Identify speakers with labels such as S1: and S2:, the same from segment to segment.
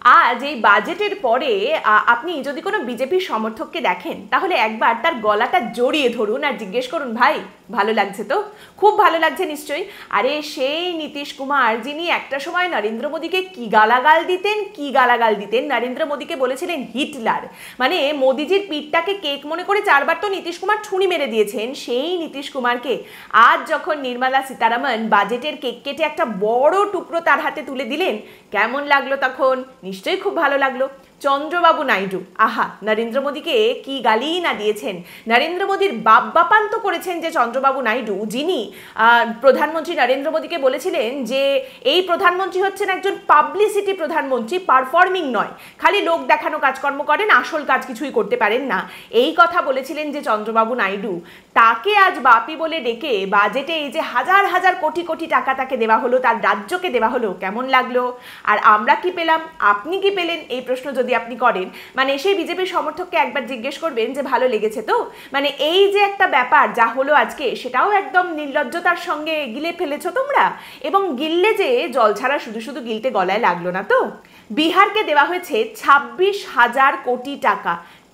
S1: আজ এই বাজেটের পরে আপনি যদি কোনো বিজেপির সমর্থককে দেখেন তাহলে একবার তার গলাটা জড়িয়ে ধরুন আর জিজ্ঞেস করুন, ভাই ভালো লাগছে তো? খুব ভালো লাগছে নিশ্চয়ই। আরে সেই নীতিশ কুমার যিনি একটা সময় নরেন্দ্র মোদীকে কি গালাগাল দিতেন, নরেন্দ্র মোদীকে বলেছিলেন হিটলার, মানে মোদিজির পিঠটাকে কেক মনে করে 4বার তো নীতিশ কুমার ছুরি মেরে দিয়েছেন। সেই নীতিশ কুমারকে আজ যখন নির্মলা সীতারামন বাজেটের কেক কেটে একটা বড় টুকরো তার হাতে তুলে দিলেন, কেমন লাগলো তখন? নিশ্চয়ই খুব ভালো লাগলো। চন্দ্রবাবু নাইডু, আহা, নরেন্দ্র মোদীকে কি গালি না দিয়েছেন। নরেন্দ্র মোদীর বাপ্পান্ত করেছেন যে চন্দ্রবাবু নাইডু, যিনি প্রধানমন্ত্রী নরেন্দ্র মোদীকে বলেছিলেন যে এই প্রধানমন্ত্রী হচ্ছেন একজন পাবলিসিটি প্রধানমন্ত্রী, পারফর্মিং নয়, খালি লোক দেখানো কাজকর্ম করেন, আসল কাজ কিছুই করতে পারেন না। এই কথা বলেছিলেন যে চন্দ্রবাবু নাইডু, তাকে আজ বাপি বলে ডেকে বাজেটে এই যে হাজার হাজার কোটি কোটি টাকা তাকে দেওয়া হলো, তার রাজ্যকে দেওয়া হলো, কেমন লাগলো? আর আমরা কি পেলাম, আপনি কি পেলেন? এই প্রশ্ন যদি আপনি করেন, মানে সেই বিজেপির সমর্থককে একবার জিজ্ঞেস করবেন যে ভালো লেগেছে তো? মানে এই যে একটা ব্যাপার যা হলো আজকে, সেটাও একদম নির্লজ্জতার সঙ্গে গিলে ফেলেছো তোমরা। এবং গিললে যে জল ছাড়া শুধু শুধু গিলতে গলায় লাগলো না তো। বিহারকে দেওয়া হয়েছে 26,000 কোটি টাকা,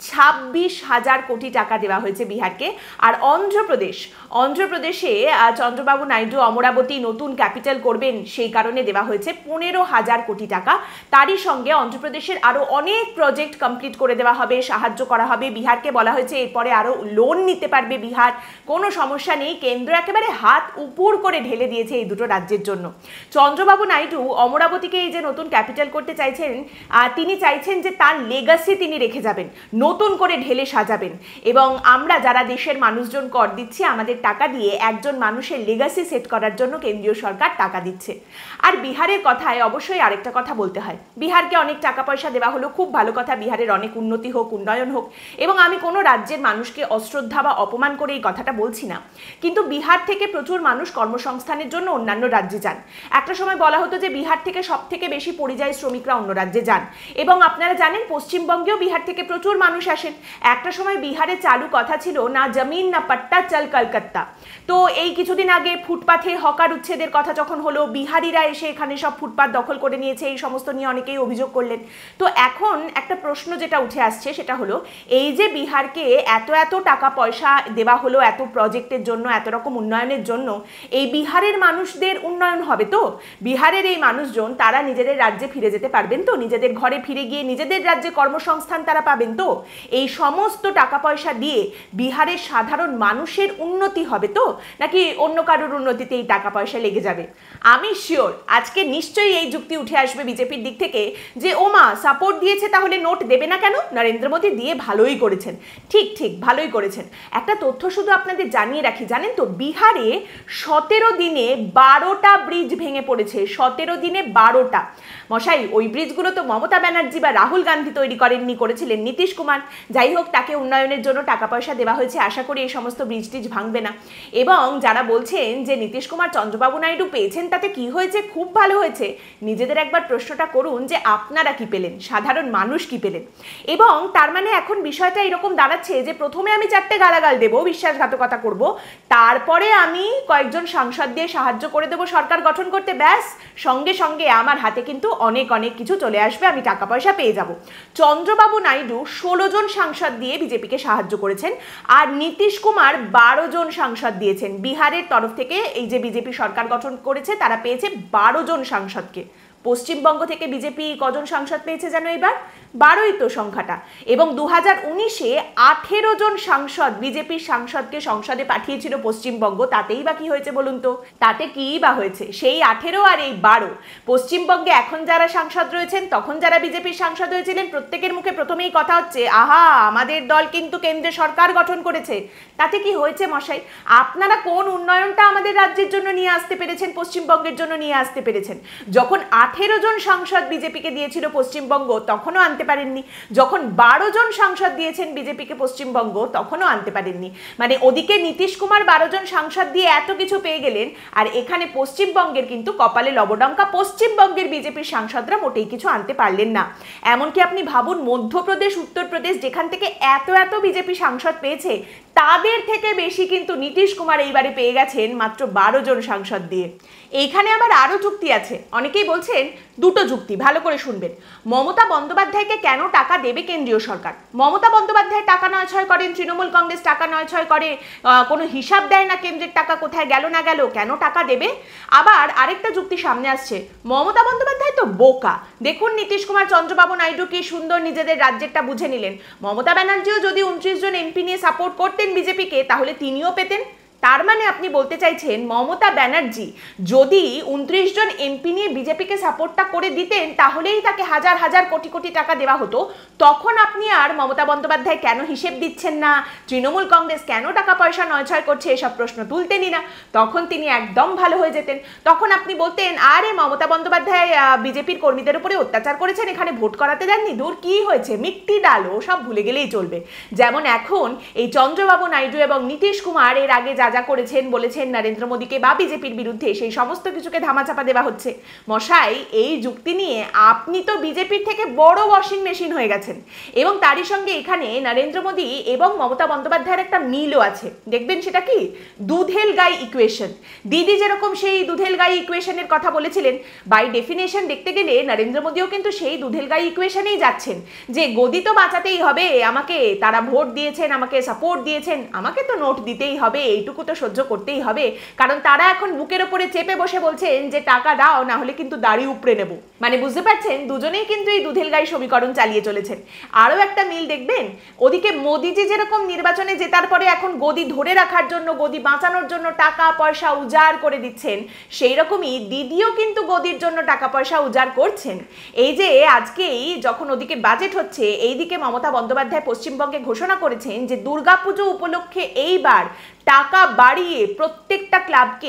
S1: 26,000 কোটি টাকা দেওয়া হয়েছে বিহারকে। আর অন্ধ্রপ্রদেশে চন্দ্রবাবু নাইডু অমরাবতী নতুন ক্যাপিটাল করবেন, সেই কারণে দেওয়া হয়েছে 15,000 কোটি টাকা। তারই সঙ্গে অন্ধ্রপ্রদেশের আরও অনেক প্রজেক্ট কমপ্লিট করে দেওয়া হবে, সাহায্য করা হবে। বিহারকে বলা হয়েছে এরপরে আরও লোন নিতে পারবে বিহার, কোনো সমস্যা নেই। কেন্দ্র একেবারে হাত উপর করে ঢেলে দিয়েছে এই দুটো রাজ্যের জন্য। চন্দ্রবাবু নাইডু অমরাবতীকে এই যে নতুন ক্যাপিটাল করতে চাইছেন, তিনি চাইছেন যে তার লেগাসি তিনি রেখে যাবেন, নতুন করে ঢেলে সাজাবেন। এবং আমরা যারা দেশের মানুষজন কর দিচ্ছি, আমাদের টাকা দিয়ে একজন মানুষের লেগাসি সেট করার জন্য কেন্দ্রীয় সরকার টাকা দিচ্ছে। আর বিহারের কথায় অবশ্যই আরেকটা কথা বলতে হয়, বিহারকে অনেক টাকা পয়সা দেওয়া হলো, খুব ভালো কথা, বিহারের অনেক উন্নতি হোক, উন্নয়ন হোক। এবং আমি কোনো রাজ্যের মানুষকে অশ্রদ্ধা বা অপমান করে এই কথাটা বলছি না, কিন্তু বিহার থেকে প্রচুর মানুষ কর্মসংস্থানের জন্য অন্যান্য রাজ্যে যান। একটা সময় বলা হতো যে বিহার থেকে সব থেকে বেশি পরিযায়ী শ্রমিকরা অন্য রাজ্যে যান। এবং আপনারা জানেন পশ্চিমবঙ্গেও বিহার থেকে প্রচুর মানুষ আসেন। একটা সময় বিহারে চালু কথা ছিল, না জমিন না পাট্টা চল কলকাতা। তো এই কিছুদিন আগে ফুটপাথে হকার উচ্ছেদের কথা যখন হলো, বিহারিরা এসে এখানে সব ফুটপাথ দখল করে নিয়েছে, এই সমস্ত নিয়ে অনেকেই অভিযোগ করলেন। তো এখন একটা প্রশ্ন যেটা উঠে আসছে সেটা হলো, এই যে বিহারকে এত এত টাকা পয়সা দেওয়া হলো এত প্রজেক্টের জন্য, এত রকম উন্নয়নের জন্য, এই বিহারের মানুষদের উন্নয়ন হবে তো? বিহারের এই মানুষজন তারা নিজেদের রাজ্যে ফিরে যেতে পারবেন তো? নিজেদের ঘরে ফিরে গিয়ে নিজেদের রাজ্যে কর্মসংস্থান তারা পাবেন তো? এই সমস্ত টাকা পয়সা দিয়ে বিহারের সাধারণ মানুষের উন্নতি হবে তো, নাকি অন্য কারোর উন্নতিতে এই টাকা পয়সা লেগে যাবে? আমি শিওর আজকে নিশ্চয়ই এই যুক্তি উঠে আসবে বিজেপির দিক থেকে যে ওমা সাপোর্ট দিয়েছে তাহলে নোট দেবে না কেন? নরেন্দ্র মোদী দিয়ে ভালোই করেছেন। ঠিক ভালোই করেছেন। একটা তথ্য শুধু আপনাদের জানিয়ে রাখি, জানেন তো বিহারে 17 দিনে 12টা ব্রিজ ভেঙে পড়েছে। 17 দিনে 12টা। মশাই, ওই ব্রিজগুলো তো মমতা ব্যানার্জি বা রাহুল গান্ধী তৈরি করেননি, করেছিলেন নীতিশ কুমার। যাই হোক, তাকে উন্নয়নের জন্য টাকা পয়সা দেওয়া হয়েছে, আশা করি এই সমস্ত ব্রিজ টিজ ভাঙবে না। এবং যারা বলছেন যে নীতিশ কুমার চন্দ্রবাবু নাইডু পেয়েছেন তাতে কি হয়েছে, খুব ভালো হয়েছে, নিজেদের একবার প্রশ্নটা করুন যে আপনারা কি পেলেন, সাধারণ মানুষ কি পেলেন? এবং তার মানে এখন বিষয়টা এরকম দাঁড়াচ্ছে যে প্রথমে আমি 4টে গালাগাল দেবো, বিশ্বাসঘাতকতা করব, তারপরে আমি কয়েকজন সাংসদ দিয়ে সাহায্য করে দেবো সরকার গঠন করতে, ব্যাস সঙ্গে সঙ্গে আমার হাতে কিন্তু অনেক অনেক কিছু চলে আসবে, আমি টাকা পয়সা পেয়ে যাব। চন্দ্রবাবু নাইডু 16 জন সাংসদ দিয়ে বিজেপিকে সাহায্য করেছেন, আর নীতিশ কুমার 12 জন সাংসদ দিয়েছেন। বিহারের তরফ থেকে এই যে বিজেপি সরকার গঠন করেছে তারা পেয়েছে 12 জন সাংসদকে। পশ্চিমবঙ্গ থেকে বিজেপি কজন সাংসদ পেয়েছে জানো এবার? 12ই তো সংখ্যাটা। এবং 2019-এ 18 জন সাংসদ, বিজেপির সাংসদকে সংসদে পাঠিয়েছিল পশ্চিমবঙ্গ, তাতেই বা কি হয়েছে বলুন তো? তাতে কি বা হয়েছে? সেই 18 আর এই 12, পশ্চিমবঙ্গে এখন যারা সাংসদ রয়েছেন, তখন যারা বিজেপির সাংসদ হয়েছিলেন, প্রত্যেকের মুখে প্রথমেই কথা হচ্ছে, আহা আমাদের দল কিন্তু কেন্দ্রে সরকার গঠন করেছে। তাতে কি হয়েছে মশাই? আপনারা কোন উন্নয়নটা আমাদের রাজ্যের জন্য নিয়ে আসতে পেরেছেন, পশ্চিমবঙ্গের জন্য নিয়ে আসতে পেরেছেন? যখন 18 জন সাংসদ বিজেপিকে দিয়েছিল পশ্চিমবঙ্গ, তখনও আনতে পারেননি। যখন 12 জন সাংসদ দিয়েছেন বিজেপিকে পশ্চিমবঙ্গ, তখনও আনতে পারেননি। মানে ওদিকে নীতিশ কুমার 12 জন সাংসদ দিয়ে এত কিছু পেয়ে গেলেন, আর এখানে পশ্চিমবঙ্গের কিন্তু কপালে লবডঙ্কা, পশ্চিমবঙ্গের বিজেপির সাংসদরা মোটেই কিছু আনতে পারলেন না। এমনকি আপনি ভাবুন, মধ্যপ্রদেশ, উত্তরপ্রদেশ, যেখান থেকে এত এত বিজেপি সাংসদ পেয়েছে, তাদের থেকে বেশি কিন্তু নীতিশ কুমার এইবারে পেয়ে গেছেন মাত্র 12 জন সাংসদ দিয়ে। এইখানে আবার আরও যুক্তি আছে। অনেকেই বলছেন দুটো যুক্তি ভালো করে শুনবেন। মমতা বন্দ্যোপাধ্যায়কে কেন টাকা দেবে কেন্দ্রীয় সরকার? মমতা বন্দ্যোপাধ্যায় টাকা নয়ছয় করেন, তৃণমূল কংগ্রেস টাকা নয়ছয় করে, কোনো হিসাব দেয় না কেন্দ্রের টাকা কোথায় গেল না গেল, কেন টাকা দেবে? আবার আরেকটা যুক্তি সামনে আসছে, মমতা বন্দ্যোপাধ্যায় তো বোকা, দেখুন নীতিশ কুমার, চন্দ্রবাবু নাইডু কি সুন্দর নিজেদের রাজ্যেরটা বুঝে নিলেন। মমতা ব্যানার্জিও যদি 29 জন এমপি নিয়ে সাপোর্ট করতেন বিজেপিকে, তাহলে তিনিও পেতেন। তার মানে আপনি বলতে চাইছেন মমতা ব্যানার্জি যদি 29 জন এমপি নিয়ে বিজেপিকে সাপোর্টটা করে দিতেন, তাহলেই তাকে হাজার হাজার কোটি কোটি টাকা দেওয়া হতো। তখন আপনি আর মমতা বন্দ্যোপাধ্যায় কেন হিসেব দিচ্ছেন না, তৃণমূল কংগ্রেস কেন টাকা পয়সা নয়ছয় করছে, এসব প্রশ্ন তুলতেনই না। তখন তিনি একদম ভালো হয়ে যেতেন। তখন আপনি বলতেন, আরে মমতা বন্দ্যোপাধ্যায় বিজেপির কর্মীদের উপরে অত্যাচার করেছেন, এখানে ভোট করাতে দেননি, দূর কি হয়েছে, মিট্টি ডালো, সব ভুলে গেলেই চলবে। যেমন এখন এই চন্দ্রবাবু নাইডু এবং নীতিশ কুমার এর আগে যা করেছেন বলেছেন নরেন্দ্র মোদীকে বা বিজেপির বিরুদ্ধে, সেই সমস্ত কিছুকে ধামাচাপা দেওয়া হচ্ছে। মশাই, এই যুক্তি নিয়ে আপনি তো বিজেপির থেকে বড় ওয়াশিং মেশিন হয়ে গেছেন। এবং তারই সঙ্গে এখানে নরেন্দ্র মোদী এবং মমতা বন্দ্যোপাধ্যায়ের একটা মিলও আছে, দেখবেন সেটা কি, দুধেল গাই ইকুয়েশন। দিদি যেরকম সেই দুধেল গাই ইকুয়েশনের কথা বলেছিলেন, বাই ডেফিনেশন দেখতে গেলে নরেন্দ্র মোদীও কিন্তু সেই দুধেল গাই ইকুয়েশনেই যাচ্ছেন, যে গদি তো বাঁচাতেই হবে আমাকে, তারা ভোট দিয়েছেন, আমাকে সাপোর্ট দিয়েছেন, আমাকে তো নোট দিতেই হবে, এইটুকু তো সহ্য করতেই হবে, কারণ তারা এখন বুকের ওপরে চেপে বসে বলছেন যে টাকা দাও, না হলে কিন্তু দাড়ি উপড়ে নেব। মানে বুঝতে পারছেন, দুজনেই কিন্তু এই দুধেল গাই সমীকরণ চালিয়ে চলেছেন। আরও একটা মিল দেখবেন, ওদিকে মোদিজি যেরকম নির্বাচনে জেতার পরে এখন গদি ধরে রাখার জন্য, গদি বাঁচানোর জন্য টাকা পয়সা উজাড় করে দিচ্ছেন, সেই রকমই দিদিও কিন্তু গদির জন্য টাকা পয়সা উজাড় করছেন। এই যে আজকেই যখন ওদিকে বাজেট হচ্ছে, এইদিকে মমতা বন্দ্যোপাধ্যায় পশ্চিমবঙ্গে ঘোষণা করেছেন যে দুর্গাপুজো উপলক্ষে এইবার টাকা বাড়িয়ে প্রত্যেকটা ক্লাবকে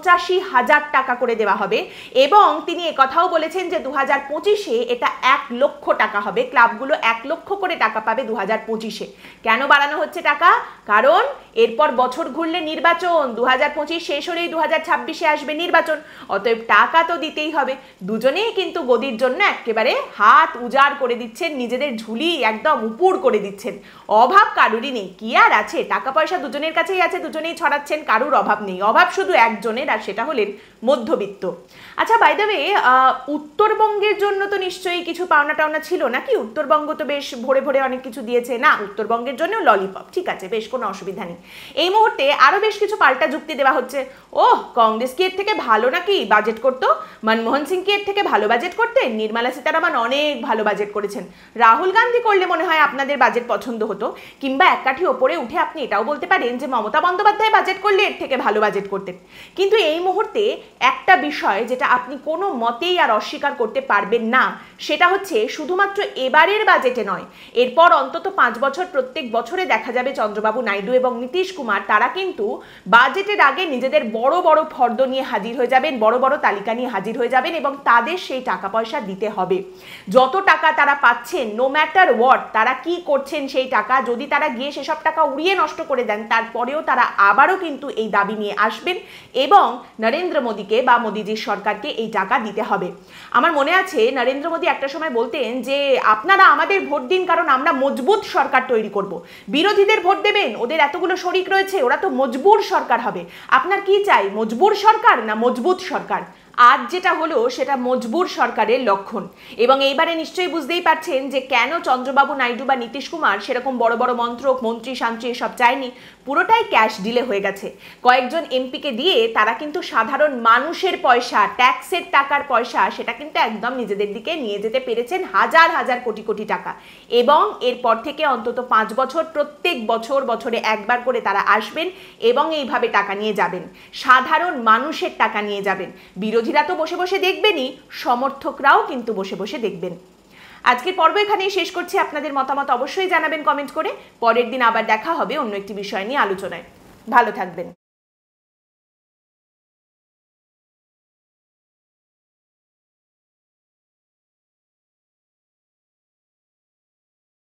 S1: 85,000 টাকা করে দেওয়া হবে। এবং তিনি একথাও বলেছেন যে 2025-এ এটা 1 লক্ষ টাকা হবে, ক্লাবগুলো 1 লক্ষ করে টাকা পাবে 2025-এ। কেন বাড়ানো হচ্ছে টাকা? কারণ এরপর বছর ঘুরলে নির্বাচন, 2025 শেষ হলেই 2026-এ আসবে নির্বাচন, অতএব টাকা তো দিতেই হবে। দুজনেই কিন্তু গদির জন্য একেবারে হাত উজাড় করে দিচ্ছেন, নিজেদের ঝুলি একদম উপুড় করে দিচ্ছেন। অভাব কারুরই নেই, কি আর আছে, টাকা পয়সা দুজনের কাছেই আছে, দুজনেই ছড়াচ্ছেন, কারুর অভাব নেই। অভাব শুধু একজনের, আর সেটা হলেন মধ্যবিত্ত। আচ্ছা, বাই দ্য ওয়ে, উত্তরবঙ্গের জন্য তো নিশ্চয়ই কিছু পাওনা টাওনা ছিল নাকি? উত্তরবঙ্গ তো বেশ ভরে ভরে অনেক কিছু দিয়েছে না, উত্তরবঙ্গের জন্য ললিপপ, ঠিক আছে, বেশ কোনো অসুবিধা নেই। এই মুহূর্তে আরো বেশ কিছু পাল্টা যুক্তি দেওয়া হচ্ছে। ওহ, কংগ্রেস কি এর থেকে ভালো নাকি বাজেট করতো? মনমোহন সিং কি এর থেকে ভালো বাজেট করতেন? নির্মলা সীতারামন অনেক ভালো বাজেট করেছেন। রাহুল গান্ধী করলে মনে হয় আপনাদের বাজেট পছন্দ হতো। কিংবা এক কাঠি ওপরে উঠে আপনি এটাও বলতে পারেন যে মমতা বন্দ্যোপাধ্যায় বাজেট করলে এর থেকে ভালো বাজেট করতেন। কিন্তু এই মুহূর্তে একটা বিষয় যেটা আপনি কোনো মতেই আর অস্বীকার করতে পারবেন না, সেটা হচ্ছে শুধুমাত্র এবারের বাজেটে নয়, এরপর অন্তত 5 বছর প্রত্যেক বছরে দেখা যাবে চন্দ্রবাবু নাইডু এবং নীতিশ কুমার তারা কিন্তু বাজেটের আগে নিজেদের বড় বড় ফর্দ নিয়ে হাজির হয়ে যাবেন, বড় বড় তালিকা নিয়ে হাজির হয়ে যাবেন, এবং তাদের সেই টাকা পয়সা দিতে হবে। যত টাকা তারা পাচ্ছেন, নো ম্যাটার হোয়াট, তারা কি করছেন সেই টাকা, যদি তারা গিয়ে সেসব টাকা উড়িয়ে নষ্ট করে দেন, তারপরেও তারা আবারও কিন্তু এই দাবি নিয়ে আসবেন এবং নরেন্দ্র মোদীকে বা মোদীজির সরকারকে এই টাকা দিতে হবে। আমার মনে আছে নরেন্দ্র মোদী একটা সময় বলতেন যে আপনারা আমাদের ভোট দিন, কারণ আমরা মজবুত সরকার তৈরি করব। বিরোধীদের ভোট দেবেন, ওদের এতগুলো শরিক রয়েছে, ওরা তো মজবুর সরকার হবে। আপনার কি চাই, মজবুর সরকার না মজবুত সরকার? আজ যেটা হলো সেটা মজবুর সরকারের লক্ষণ। এবং এইবারে নিশ্চয়ই বুঝতেই পারছেন যে কেন চন্দ্রবাবু নাইডু বা নীতিশ কুমার সেরকম বড় বড় মন্ত্রক, মন্ত্রী শান্ত্রী এসব চায়নি। পুরোটাই ক্যাশ ডিলে হয়ে গেছে। কয়েকজন এমপিকে দিয়ে তারা কিন্তু সাধারণ মানুষের পয়সা, ট্যাক্সের টাকার পয়সা, সেটা কিন্তু একদম নিজেদের দিকে নিয়ে যেতে পেরেছেন, হাজার হাজার কোটি কোটি টাকা। এবং এরপর থেকে অন্তত 5 বছর প্রত্যেক বছরে একবার করে তারা আসবেন এবং এইভাবে টাকা নিয়ে যাবেন, সাধারণ মানুষের টাকা নিয়ে যাবেন। বিরোধীরা তো বসে বসে দেখবেনই, সমর্থকরাও কিন্তু বসে বসে দেখবেন। আজকের পর্ব এখানেই শেষ করছি। আপনাদের মতামত অবশ্যই জানাবেন কমেন্ট করে। পরের দিন আবার দেখা হবে অন্য একটি বিষয় নিয়ে আলোচনায়। ভালো থাকবেন।